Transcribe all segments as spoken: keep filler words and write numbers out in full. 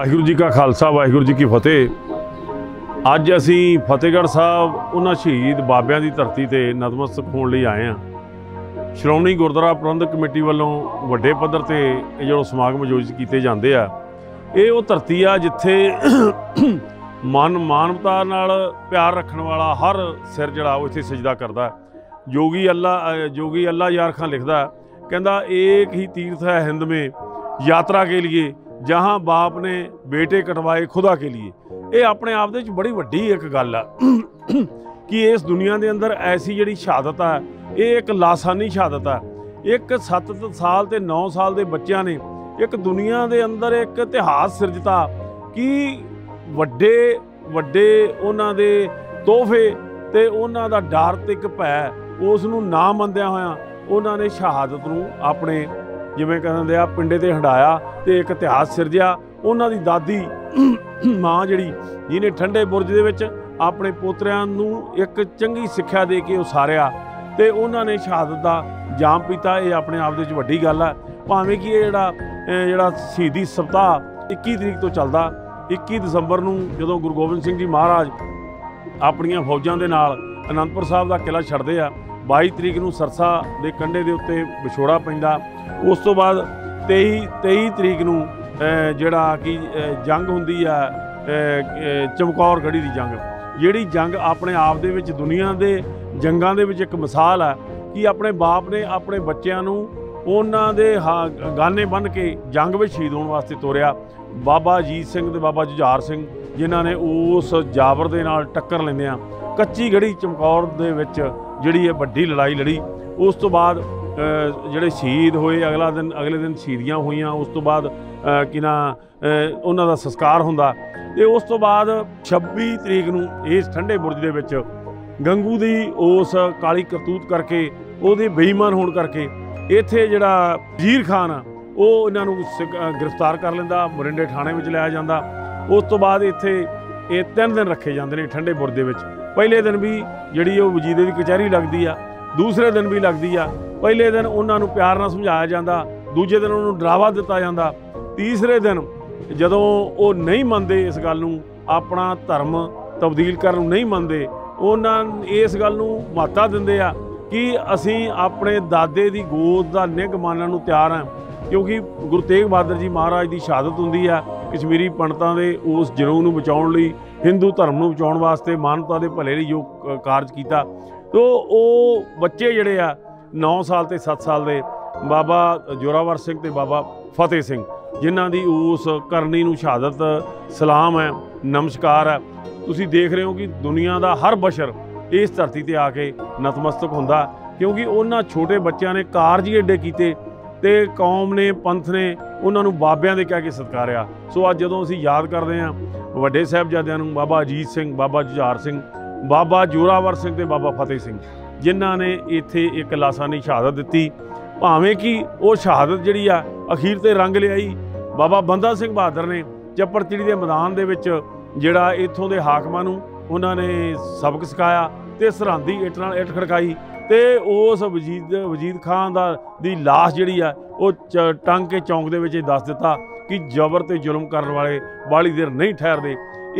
वाहिगुरू जी का खालसा वाहिगुरू जी की फतेह। अज असी फतेहगढ़ साहब उन्हां शहीद बाबियां दी धरती ते नतमस्तक होण लई आए हैं। श्रोमणी गुरुद्वारा प्रबंधक कमेटी वालों वड्डे पद्धर ते जो समागम आयोजित किए जाते हैं। ये वो धरती आ जिथे मन मानवता नाल प्यार रखने वाला हर सिर जड़ा वो इत्थे सजदा करता है। जोगी अल्लाह जोगी अल्लाह यार खां लिखदा कहंदा एक ही तीर्थ है हिंद में यात्रा के लिए जहाँ बाप ने बेटे कटवाए खुदा के लिए। ये अपने आप दे बड़ी वड्डी एक गल है कि इस दुनिया के अंदर ऐसी जिहड़ी शहादत है ये एक लासानी शहादत है। एक सत्त साल ते नौ साल के बच्चों ने एक दुनिया के अंदर एक इतिहास सिरजता कि वड्डे वड्डे उन्हां दे तोहफे ते उन्हां दा डर ते एक भै उस नूं ना मंदिया होया उन्हां ने शहादत नूं अपने जिवें कहते आ पिंडे ते हंडाया तो एक इतिहास सिरजिया। उन्हां दी दादी माँ जिहड़ी जिन्हें ठंडे बुरज दे विच अपने पोतरिਆਂ नूं एक चंगी सिक्ख्या दे के उसारिया ते उन्हां ने शहादत दा जाम पीता। ये अपने आप दे विच वड्डी गल है। भावें कि ये जिहड़ा जिहड़ा शहीदी सप्ताह इक्की तरीक तो चलदा इक्की दसंबर नूं जदों गुरु गोबिंद सिंह जी महाराज अपनियां फौजां दे नाल आनंदपुर साहब दा किला छड्डदे आ। बाई तरीक नूं सरसा दे कंढे दे उत्ते विछोड़ा पैंदा। उस तो बाद तेई तेई तरीक नूं जिहड़ा कि जंग हुंदी आ चमकौर गढ़ी दी जंग, जिहड़ी जंग अपने आप दे विच दुनिया दे जंगां दे विच एक मिसाल है कि अपने बाप ने अपने बच्चों नूं उन्हां दे गाने बन के जंग में शहीद होने वास्ते तोरिया। बाबा अजीत सिंह ते बाबा जुझार सिंह जिन्हां ने उस जाबर दे नाल टक्कर लैंदियां कच्ची गढ़ी चमकौर दे विच जिहड़ी है वड्डी लड़ाई लड़ी। उस तो बाद ਜਿਹੜੇ शहीद होए अगला दिन अगले दिन शहीदियां होईयां। उस तो बाद कि ना उन्हां दा संस्कार हुंदा ते उस तो बाद छब्बी तरीक नूं इस ठंडे बुरज दे विच गंगू दी उस काली करतूत करके उहदे बेईमान होण करके इत्थे जिहड़ा वजीर खान वो इन्हां नूं गिरफ्तार कर लैंदा, मोरिंडे थाणे विच लिया जांदा। उस तो बाद इत्थे ये तीन दिन रखे जांदे ने ठंडे बुरज दे विच। पहले दिन भी जिहड़ी वो वजीरे दी कचहरी लगदी आ, दूसरे दिन भी लगदी आ। पहले दिन उन्होंने प्यार नाल समझाया जाता, दूजे दिन उन्होंने डरावा दिता जाता, तीसरे दिन जदों वो नहीं मनते इस गल नूं अपना धर्म तब्दील करन नहीं मनते उन्होंने इस गल नूं महत्ता दिंदे आ कि असीं अपने दादे की गोद का निघ मानण नूं तैयार हैं। क्योंकि गुरु तेग बहादुर जी महाराज की शहादत हुंदी है कश्मीरी पंडितां दे उस जनूं नूं बचाउण लई, हिंदू धर्म नूं बचाउण वास्ते, मानवता दे भले लई जो कारज कीता। तो वो बच्चे जिहड़े आ नौ साल ते सत्त साल दे बाबा जोरावर सिंह ते बाबा फतेह सिंह जिन्हां दी उस करनी नूं शहादत सलाम है, नमस्कार है। तुसीं देख रहे हो कि दुनिया का हर बशर इस धरती ते आके नतमस्तक हुंदा क्योंकि उन्हां छोटे बच्चों ने कारज ही एडे कीते ते कौम ने पंथ ने उन्हां नूं बाबियां दे कह के सत्कारिया। सो अज जदों असीं याद करदे हां वड्डे साहिबजादियां नूं बाबा अजीत सिंह, बाबा जुझार सिंह, बाबा जोरावर सिंह ते बाबा फतेह सिंह जिन्हां ने इत्थे एक लासानी शहादत दित्ती। भावें कि वो शहादत जिहड़ी आ अखीर ते रंग लियाई बाबा बंदा सिंह बहादुर ने चप्पड़चिड़ी के मैदान दे विच जिहड़ा इत्थों के हाकमां नूं उन्हां ने सबक सिखाया ते सरहंदी इट नाल इट खड़काई ते उस वजीद वजीद खान दा दी लाश जिहड़ी आ वो टंग के चौंक दे विच दस दिता कि जबर ते जुल्म करन वाले बाली देर नहीं ठहरदे।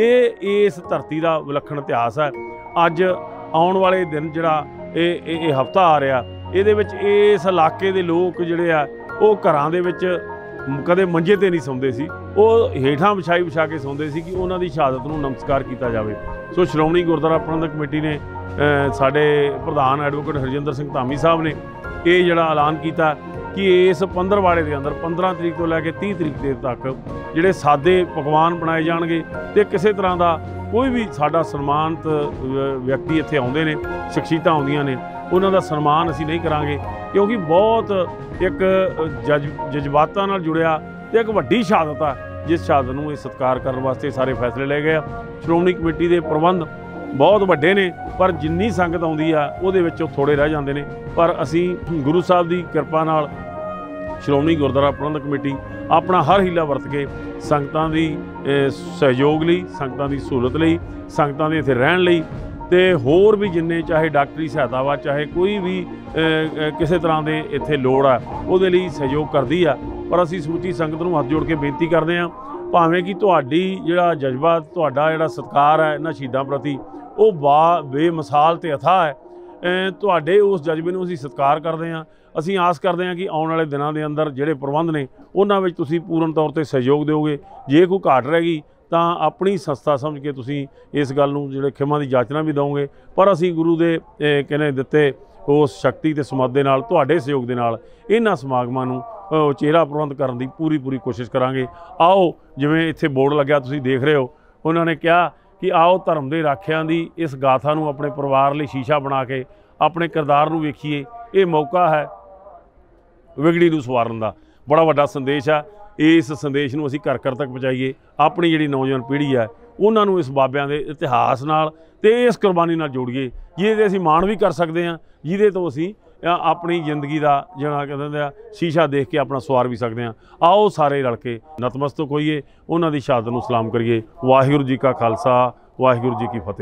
ये इस धरती का विलखण इतिहास है। अज आउण वाले दिन जिहड़ा ये हफ्ता आ रहा ये इस इलाके के लोग जिहड़े आ वो घरां दे विच कदे मंजे ते नहीं सौंदे सी, वो हेठां विछाई विछा के सौंदे सी कि उन्हां दी शहादत नूं नमस्कार किया जाए। सो श्रोमणी गुरुद्वारा प्रबंधक कमेटी ने साडे प्रधान एडवोकेट हरजिंदर सिंह धामी साहब ने ये जिहड़ा ऐलान किया कि इस पंद्रवाड़े के अंदर पंद्रह तरीक तो लैके तीह तरीक तक जिहड़े सादे पकवान बनाए जाणगे ते किसी तरह का कोई भी साडा सन्मानित व्यक्ति इत्थे आउंदे ने, शख्सियतां आउंदियां ने, उन्हां दा सन्मान असीं नहीं करांगे क्योंकि बहुत एक जज जज्बातां नाल जुड़िया ते एक वड्डी शहादत है जिस शहादत नूं सत्कार करन वास्ते सारे फैसले ले गए। श्रोमणी कमेटी के प्रबंध बहुत वड्डे ने पर जिन्नी संगत आउंदी आ उहदे विच थोड़े रह जांदे ने। पर असीं गुरु साहब की किरपा नाल श्रोमणी गुरुद्वारा प्रबंधक कमेटी अपना हर हीला वरत के संगतां दी सहयोग लई, संगतां दी सहूलत लई, संगतां दे इत्थे रहण लई ते होर भी जिन्ने चाहे डॉक्टरी सहायता वा चाहे कोई भी किसी तरह के इत्थे लोड़ आ उहदे लई सहयोग करदी आ। पर असीं समूची संगत नूं हत्थ जोड़ के बेनती करदे हां ਭਾਵੇਂ ਕਿ ਤੁਹਾਡੀ ਜਿਹੜਾ ਜਜ਼ਬਾ, ਤੁਹਾਡਾ ਜਿਹੜਾ ਸਤਿਕਾਰ ਹੈ ਇਹਨਾਂ ਸ਼ਹੀਦਾਂ ਪ੍ਰਤੀ ਉਹ ਬਾ ਬੇਮਿਸਾਲ ਤੇ ਅਥਾਹ ਹੈ। ਅ, ਤੁਹਾਡੇ ਉਸ ਜਜ਼ਬੇ ਨੂੰ ਅਸੀਂ ਸਤਿਕਾਰ ਕਰਦੇ ਹਾਂ। ਅਸੀਂ ਆਸ ਕਰਦੇ ਹਾਂ ਕਿ ਆਉਣ ਵਾਲੇ ਦਿਨਾਂ ਦੇ ਅੰਦਰ ਜਿਹੜੇ ਪ੍ਰਬੰਧ ਨੇ ਉਹਨਾਂ ਵਿੱਚ ਤੁਸੀਂ ਪੂਰਨ ਤੌਰ ਤੇ ਸਹਿਯੋਗ ਦਿਓਗੇ। ਜੇ ਕੋਈ ਘਾਟ ਰਹਿ ਗਈ ਤਾਂ ਆਪਣੀ ਸੰਸਥਾ ਸਮਝ ਕੇ ਤੁਸੀਂ ਇਸ ਗੱਲ ਨੂੰ ਜਿਹੜੇ ਖਿਮਾ ਦੀ ਜਾਚਨਾ ਵੀ ਦਿਓਗੇ। ਪਰ ਅਸੀਂ ਗੁਰੂ ਦੇ ਅ, ਕਹਿੰਦੇ ਦਿੱਤੇ ਉਸ ਸ਼ਕਤੀ ਤੇ ਸਮੱਧ ਦੇ ਨਾਲ, ਤੁਹਾਡੇ ਸਹਿਯੋਗ ਦੇ ਨਾਲ ਇਹਨਾਂ ਸਮਾਗਮਾਂ ਨੂੰ ਉਚੇਰਾ ਪ੍ਰਬੰਧ ਕਰਨ ਦੀ ਪੂਰੀ ਪੂਰੀ ਕੋਸ਼ਿਸ਼ ਕਰਾਂਗੇ। ਆਓ, ਜਿਵੇਂ ਇੱਥੇ ਬੋਰਡ ਲੱਗਿਆ ਤੁਸੀਂ ਦੇਖ ਰਹੇ ਹੋ, ਉਹਨਾਂ ਨੇ ਕਿਹਾ ਕਿ ਆਓ ਧਰਮ ਦੇ ਰਾਖਿਆਂ ਦੀ ਇਸ ਗਾਥਾ ਨੂੰ ਆਪਣੇ ਪਰਿਵਾਰ ਲਈ ਸ਼ੀਸ਼ਾ ਬਣਾ ਕੇ ਆਪਣੇ ਕਿਰਦਾਰ ਨੂੰ ਵੇਖੀਏ। ਇਹ ਮੌਕਾ ਹੈ ਵਿਗੜੀ ਨੂੰ ਸਵਾਰਨ ਦਾ। ਬੜਾ ਵੱਡਾ ਸੰਦੇਸ਼ ਆ। ਇਸ ਸੰਦੇਸ਼ ਨੂੰ ਅਸੀਂ ਘਰ ਘਰ ਤੱਕ ਪਹੁੰਚਾਈਏ। ਆਪਣੀ ਜਿਹੜੀ ਨੌਜਵਾਨ ਪੀੜ੍ਹੀ ਹੈ ਉਹਨਾਂ ਨੂੰ ਇਸ ਬਾਬਿਆਂ ਦੇ ਇਤਿਹਾਸ ਨਾਲ ਤੇ ਇਸ ਕੁਰਬਾਨੀ ਨਾਲ ਜੋੜੀਏ, ਜਿਹਦੇ ਅਸੀਂ ਮਾਣ ਵੀ ਕਰ ਸਕਦੇ ਹਾਂ, ਜਿਹਦੇ ਤੋਂ ਅਸੀਂ ਆਪਣੀ ਜ਼ਿੰਦਗੀ ਦਾ ਜਿਹੜਾ ਕਹਿੰਦੇ ਆ ਸ਼ੀਸ਼ਾ ਦੇਖ ਕੇ ਆਪਣਾ ਸਵਾਰ ਵੀ ਸਕਦੇ ਹਾਂ। ਆਓ ਸਾਰੇ ਰਲ ਕੇ ਨਤਮਸਤਕ ਹੋਈਏ, ਉਹਨਾਂ ਦੀ ਸ਼ਹਾਦਤ ਨੂੰ ਸਲਾਮ ਕਰੀਏ। ਵਾਹਿਗੁਰੂ ਜੀ ਕਾ ਖਾਲਸਾ, ਵਾਹਿਗੁਰੂ ਜੀ ਕੀ ਫਤਿਹ।